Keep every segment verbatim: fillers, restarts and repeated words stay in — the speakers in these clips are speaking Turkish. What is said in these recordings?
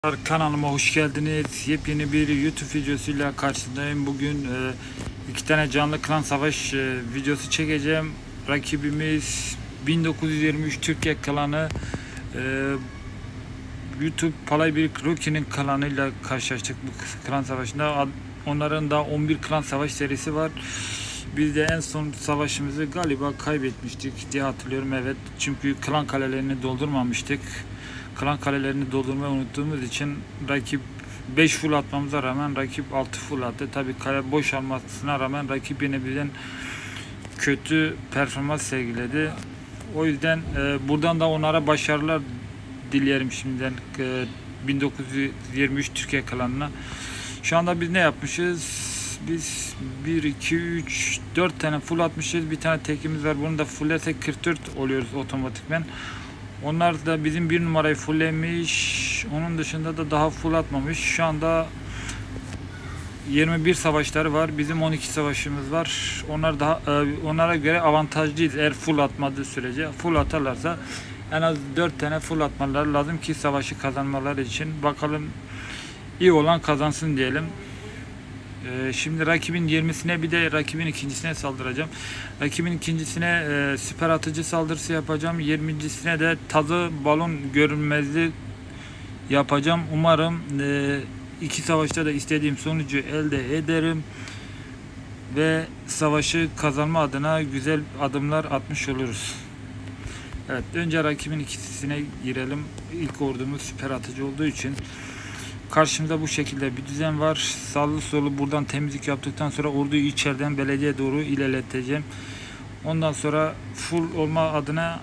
Kanalıma hoş geldiniz. Yepyeni bir YouTube videosuyla karşınızdayım. Bugün e, iki tane canlı klan savaş e, videosu çekeceğim. Rakibimiz bin dokuz yüz yirmi üç Türkiye klanı. E, YouTube Palay bir Rocky'nin klanıyla karşılaştık bu klan savaşında. Onların da on bir klan savaş serisi var. Biz de en son savaşımızı galiba kaybetmiştik diye hatırlıyorum. Evet, çünkü klan kalelerini doldurmamıştık. Klan kalelerini doldurmayı unuttuğumuz için rakip beş full atmamıza rağmen rakip altı full attı. Tabii kale boş almasına rağmen rakip yine bizden kötü performans sergiledi. O yüzden e, buradan da onlara başarılar dilerim şimdiden e, bin dokuz yüz yirmi üç Türkiye klanına. Şu anda biz ne yapmışız? Biz bir, iki, üç, dört tane full atmışız. Bir tane tekimiz var. Bunu da fullesek kırk dört oluyoruz otomatikmen. Onlar da bizim bir numarayı fulllemiş. Onun dışında da daha full atmamış. Şu anda yirmi bir savaşları var. Bizim on iki savaşımız var. Onlar daha onlara göre avantajlıyız. Eğer full atmadığı sürece. Full atarlarsa en az dört tane full atmaları lazım ki savaşı kazanmaları için. Bakalım, iyi olan kazansın diyelim. Ee, şimdi rakibin yirmisine bir de rakibin ikincisine saldıracağım. Rakibin ikincisine e, süper atıcı saldırısı yapacağım. yirmincisine de tazı balon görünmezliği yapacağım. Umarım e, iki savaşta da istediğim sonucu elde ederim ve savaşı kazanma adına güzel adımlar atmış oluruz. Evet, önce rakibin ikisine girelim. İlk ordumuz süper atıcı olduğu için karşımda bu şekilde bir düzen var. Sağlı solu buradan temizlik yaptıktan sonra orduyu içeriden belediye doğru ilerleteceğim. Ondan sonra full olma adına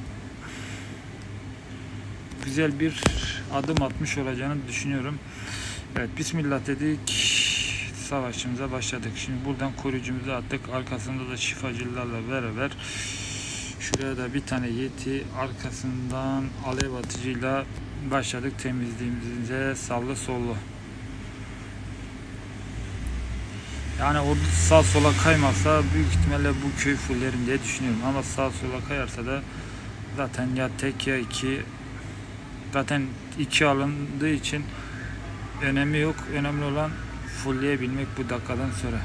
güzel bir adım atmış olacağını düşünüyorum. Evet, bismillah dedik. Savaşımıza başladık. Şimdi buradan koruyucumuzu attık. Arkasında da şifacılarla beraber şuraya da bir tane yeti, arkasından alev atıcıyla başladık temizliğimize sağlı sollu. Yani o sağ sola kaymazsa büyük ihtimalle bu köy fullerim diye düşünüyorum. Ama sağ sola kayarsa da zaten ya tek ya iki, zaten iki alındığı için önemi yok. Önemli olan fullleyebilmek bu dakikadan sonra.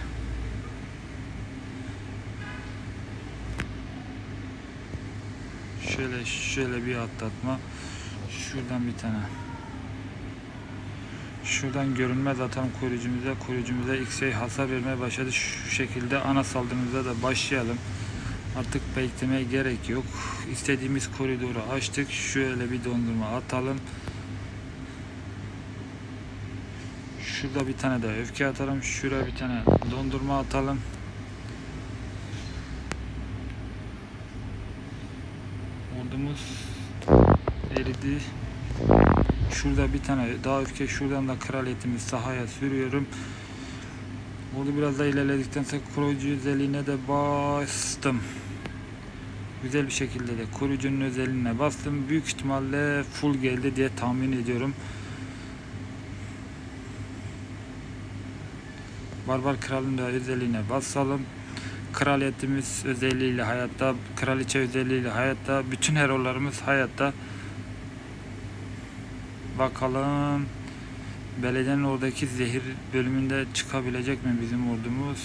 Şöyle şöyle bir atlatma. Şuradan bir tane. Şuradan görünmez atalım koruyucumuza. Koruyucumuza X-ray hasar vermeye başladı. Şu şekilde ana saldırımıza da başlayalım. Artık beklemeye gerek yok. İstediğimiz koridoru açtık. Şöyle bir dondurma atalım. Şurada bir tane daha öfke atalım. Şuraya bir tane dondurma atalım. Ordumuz eridi. Şurada bir tane daha öfke, şuradan da kraliyetimi sahaya sürüyorum. Orada biraz da ilerledikten sonra koruyucu özelliğine de bastım. Güzel bir şekilde de koruyucunun özelliğine bastım. Büyük ihtimalle full geldi diye tahmin ediyorum. Barbar kralın da özelliğine basalım. Kraliyetimiz özelliğiyle hayatta, kraliçe özelliğiyle hayatta, bütün herolarımız hayatta. Bakalım belediyenin oradaki zehir bölümünde çıkabilecek mi bizim ordumuz?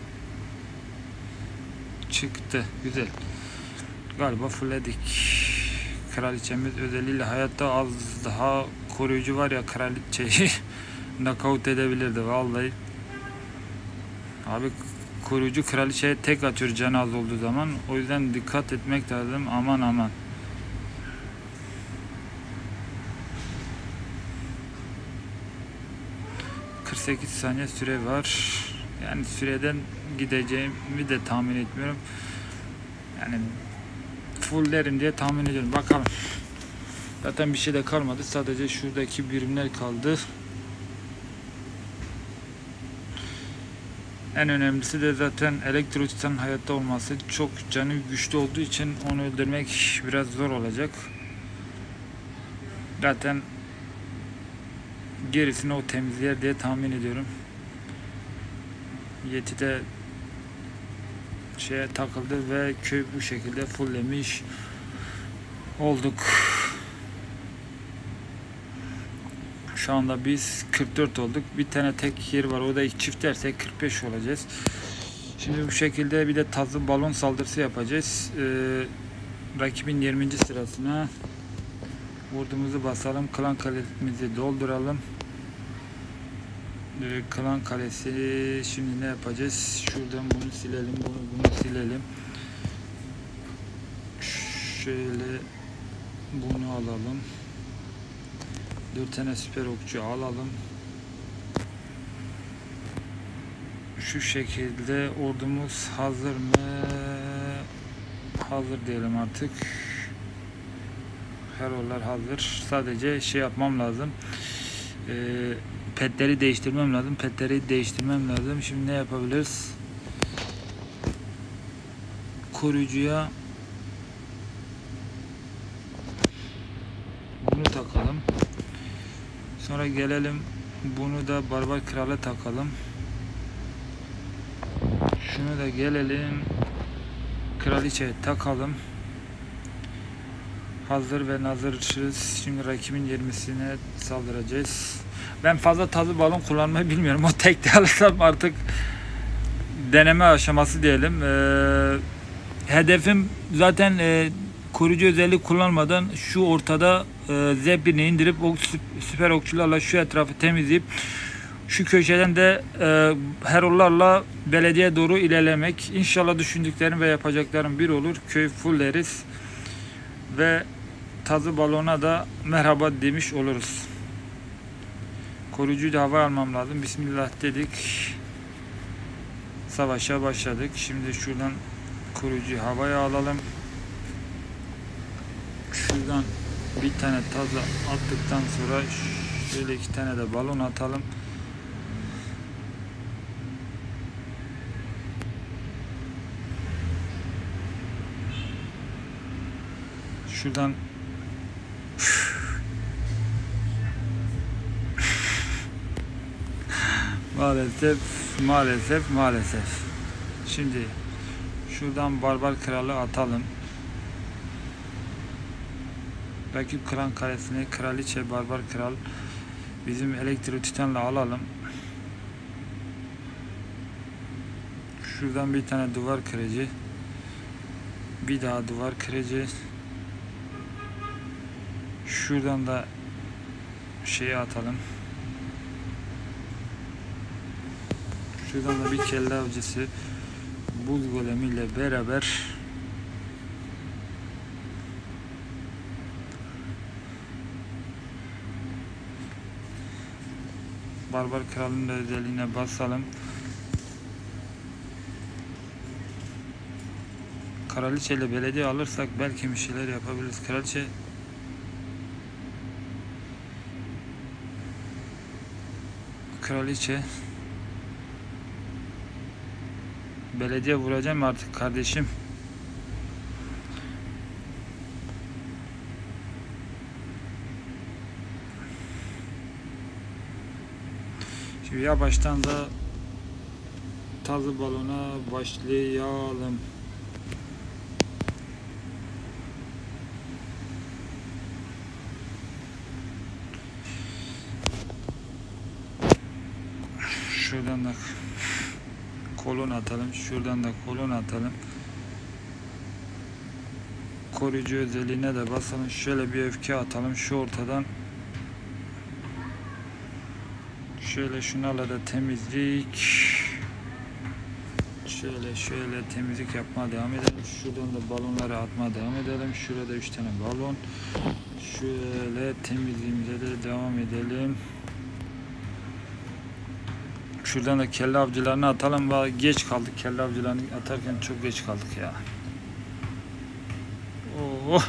Çıktı. Güzel. Galiba fullledik. Kraliçemiz özelliğiyle hayatta, az daha koruyucu var ya, kraliçeyi knockout edebilirdi vallahi. Abi koruyucu kraliçeye tek atıyor canı az olduğu zaman. O yüzden dikkat etmek lazım. Aman aman. kırk sekiz saniye süre var. Yani süreden gideceğimi de tahmin etmiyorum. Yani fulllerim diye tahmin ediyorum. Bakalım. Zaten bir şey de kalmadı. Sadece şuradaki birimler kaldı. En önemlisi de zaten Elektroç'tan hayatta olması. Çok canı güçlü olduğu için onu öldürmek biraz zor olacak. Zaten gerisini o temizler diye tahmin ediyorum. Yeti de şeye takıldı ve köy bu şekilde fulllemiş olduk. Şu Şu anda biz kırk dört olduk. Bir tane tek yer var. O da çift dersek kırk beş olacağız. Şimdi bu şekilde bir de tazı balon saldırısı yapacağız. Ee, rakibin yirminci sırasına vurdumuzu basalım. Klan kalemizi dolduralım. Ee, klan kalesi şimdi ne yapacağız? Şuradan bunu silelim. Bunu, bunu silelim. Şöyle bunu alalım. Dört tane süper okçu alalım. Şu şekilde ordumuz hazır mı? Hazır diyelim artık. Hero'lar hazır. Sadece şey yapmam lazım. Ee, petleri değiştirmem lazım. Petleri değiştirmem lazım. Şimdi ne yapabiliriz? Koruyucuya bunu takalım. Sonra gelelim bunu da barbar krala takalım. Şunu da gelelim kraliçeye takalım. Hazır ve nazırız. Şimdi rakibin yirmisine saldıracağız. Ben fazla tazı balon kullanmayı bilmiyorum. O tek de alırsam artık deneme aşaması diyelim. Ee, hedefim zaten e, koruyucu özellik kullanmadan şu ortada e, Zeppelin'i indirip o süper okçularla şu etrafı temizleyip şu köşeden de e, herollarla belediye doğru ilerlemek. İnşallah düşündüklerim ve yapacaklarım bir olur. Köy fulleriz ve tazı balona da merhaba demiş oluruz. Koruyucuyu da hava almam lazım. Bismillah dedik. Savaşa başladık. Şimdi şuradan koruyucuyu havaya alalım. Şuradan bir tane tazı attıktan sonra şöyle iki tane de balon atalım. Şuradan maalesef maalesef maalesef şimdi şuradan barbar kralı atalım. Rakip klan kalesine kraliçe barbar kral bizim elektro titanla alalım. Şuradan bir tane duvar kırıcı, bir daha duvar kırıcı. Şuradan da şeyi atalım. Şuradan da bir kelle avcısı buz golemiyle beraber barbar kralın da özelliğine basalım. Kraliçe ile belediye alırsak belki bir şeyler yapabiliriz. Kraliçe Kraliçe belediye vuracağım artık kardeşim. Şimdi ya baştan da tazı balona başlayalım. Şuradan da kolon atalım. Şuradan da kolon atalım. Koruyucu özelliğine de basalım. Şöyle bir öfke atalım. Şu ortadan şöyle şunlarla da temizlik. Şöyle şöyle temizlik yapmaya devam edelim. Şuradan da balonları atmaya devam edelim. Şurada üç tane balon. Şöyle temizliğimize de devam edelim. Şuradan da kelle avcılarını atalım. Geç kaldık. Kelle avcılarını atarken çok geç kaldık ya. Oh.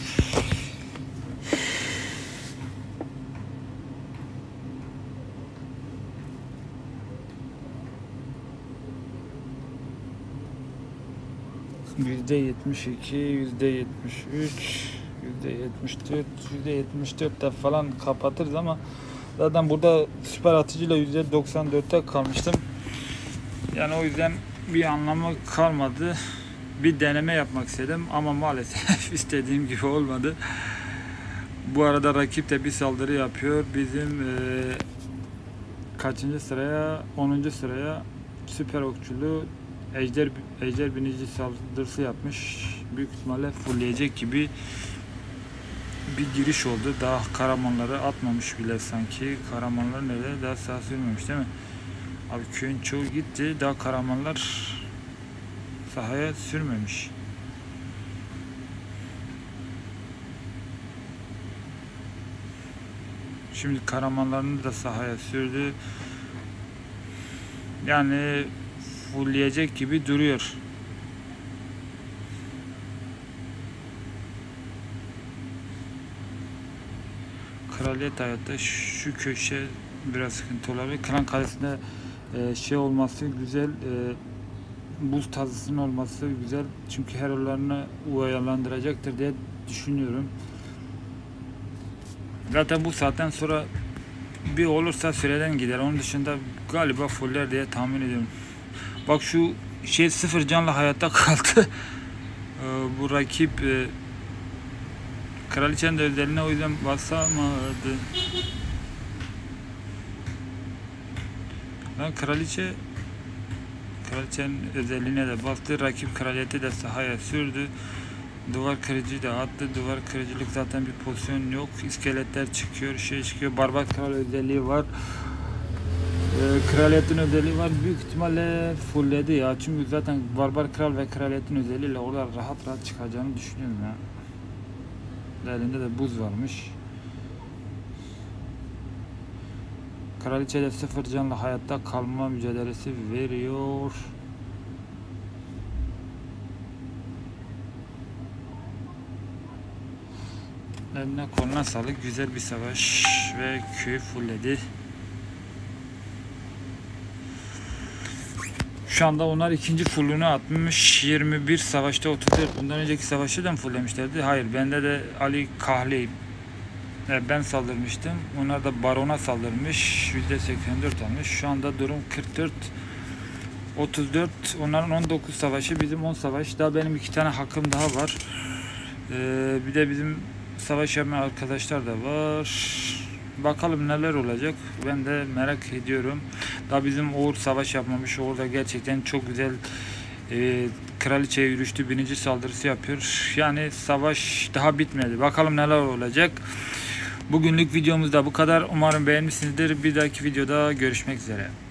yüzde yetmiş iki, yüzde yetmiş üç, yüzde yetmiş dört, yüzde yetmiş dörtte falan kapatırız ama zaten burada süper atıcıyla yüzde doksan dörtte kalmıştım. Yani o yüzden bir anlamı kalmadı. Bir deneme yapmak istedim ama maalesef istediğim gibi olmadı. Bu arada rakip de bir saldırı yapıyor. Bizim e, kaçıncı sıraya? onuncu sıraya süper okçulu ejder ejder binici saldırısı yapmış. Büyük ihtimalle fullleyecek gibi bir giriş oldu. Daha Karamanları atmamış bile sanki. Karamanlar nerede? Daha sağ sürmemiş değil mi? Abi köyün çoğu gitti. Daha Karamanlar sahaya sürmemiş. Şimdi Karamanlarını da sahaya sürdü. Yani fullleyecek gibi duruyor. Kraliyet hayatta şu köşe biraz sıkıntı olabilir. Klan Kalesi'nde e, şey olması güzel, e, buz tazısının olması güzel. Çünkü herolarını uyalandıracaktır diye düşünüyorum. Zaten bu saatten sonra bir olursa süreden gider. Onun dışında galiba fuller diye tahmin ediyorum. Bak şu şey sıfır canla hayatta kaldı. e, bu rakip e, Kraliçenin de özeline o yüzden basamadı. Lan kraliçe Kraliçenin özelliğine de bastı. Rakip kraliyeti de sahaya sürdü. Duvar kırıcı da attı. Duvar kırıcılık zaten bir pozisyon yok. İskeletler çıkıyor, şey çıkıyor. Barbar kral özelliği var. Ee, kraliyetin özelliği var. Büyük ihtimalle fullledi ya. Çünkü zaten barbar kral ve kraliyetin özelliğiyle oralar rahat rahat çıkacağını düşünüyorum ya. Elinde de buz varmış. Kraliçe de sıfır canla hayatta kalma mücadelesi veriyor. Eline koluna sağlık. Güzel bir savaş ve köyü fullledi. Şu anda onlar ikinci fullunu atmış. yirmi bir savaşta otuz dört. Bundan önceki savaşı da mı fulllemişlerdi? Hayır. Bende de Ali Kahli. Evet, ben saldırmıştım. Onlar da Baron'a saldırmış. yüzde seksen dört almış. Şu anda durum kırk dört otuz dört. Onların on dokuz savaşı, bizim on savaş. Daha benim iki tane hakkım daha var. Ee, bir de bizim savaş yapma arkadaşlar da var. Bakalım neler olacak. Ben de merak ediyorum. Daha bizim Uğur savaş yapmamış. Uğur da gerçekten çok güzel e, kraliçeye yürüyüştü. Birinci saldırısı yapıyor. Yani savaş daha bitmedi. Bakalım neler olacak. Bugünlük videomuz da bu kadar. Umarım beğenmişsinizdir. Bir dahaki videoda görüşmek üzere.